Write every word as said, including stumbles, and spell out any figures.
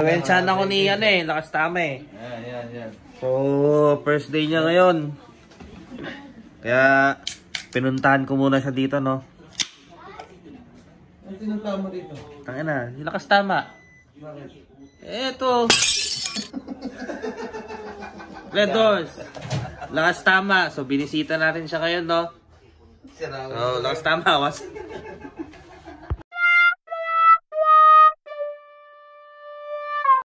Influensyahan ako ni ano eh, lakas tama eh. Yan, yan, yan. So, first day niya ngayon. Kaya, pinuntahan ko muna siya dito, no? Ano tinuntahan mo dito? Tangin na, lakas tama. Bakit? Eto. Red Doors. Lakas tama. So, binisita natin siya ngayon, no? So, lakas tama. Was